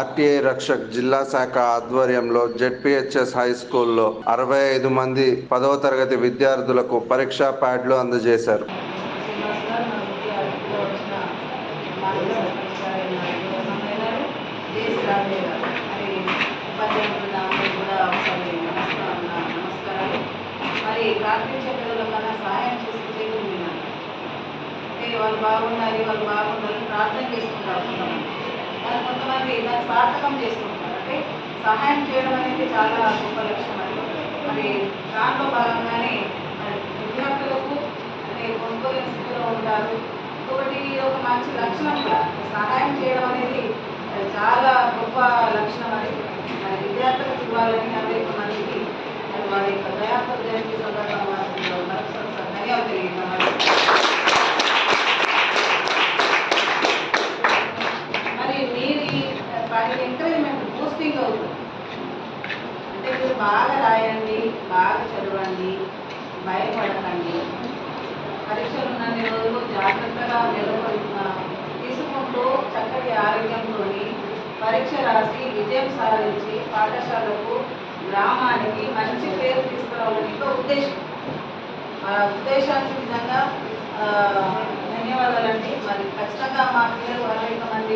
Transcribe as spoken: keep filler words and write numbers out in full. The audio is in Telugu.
ఆర్టీఐ రక్షక్ జిల్లా శాఖ ఆధ్వర్యంలో జెడ్పీహెచ్ఎస్ హై స్కూల్లో అరవై ఐదు మంది పదవ తరగతి విద్యార్థులకు పరీక్షా ప్యాడ్లు అందజేశారు. వాళ్ళు బాగుండాలి వాళ్ళు బాగుండాలని ప్రార్థన చేసుకుంటారు కొంతమంది. కానీ కొంతమంది దాన్ని సార్థకం చేసుకుంటారు. అంటే సహాయం చేయడం అనేది చాలా గొప్ప లక్ష్యం. అది మరి దాంట్లో భాగంగానే విద్యార్థులకు అంటే కొనుక్కోలేని స్థితిలో ఉంటారు. ఇంకొకటి ఒక మంచి లక్షణం కూడా సహాయం చేయడం అనేది చాలా గొప్ప లక్షణం. అది మరి విద్యార్థులకు ఇవ్వాలని అనేక మందికి వారి యొక్క దయాత్మ జయంతి సందర్భంగా ధన్యవాదాలు తెలియజేయాలి. వాటికి ఎంకరేజ్మెంట్ బూస్టింగ్ అవుతుంది. అంటే మీరు బాగా రాయండి, బాగా చదవండి, భయపడకండి. పరీక్షలు ఉన్నన్ని రోజులు జాగ్రత్తగా నిలబడి తీసుకుంటూ చక్కటి ఆరోగ్యంతో పరీక్ష రాసి విజయం సాధించి పాఠశాలకు గ్రామానికి మంచి పేరు తీసుకురావాలని ఉద్దేశం. ఆ ఉద్దేశానికి విధంగా ధన్యవాదాలండి. మరి ఖచ్చితంగా మా పిల్లలు అరవై మంది